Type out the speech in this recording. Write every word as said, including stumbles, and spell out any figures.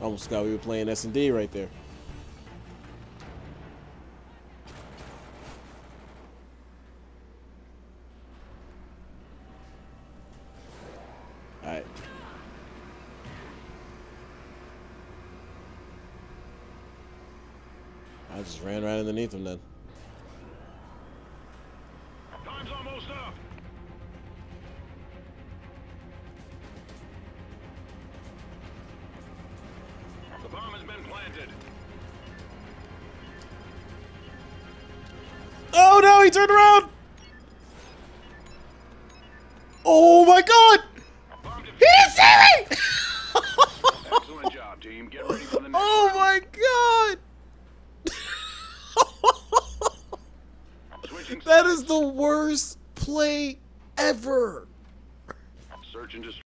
Almost forgot we were playing S and D right there. Alright. I just ran right underneath him then. Time's almost up. The bomb has been planted. Oh no, he turned around! Oh my god! He didn't see me! Excellent job, team. Get ready for the next Oh round. my god! Switching That sides. is the worst play ever. Search and destroy.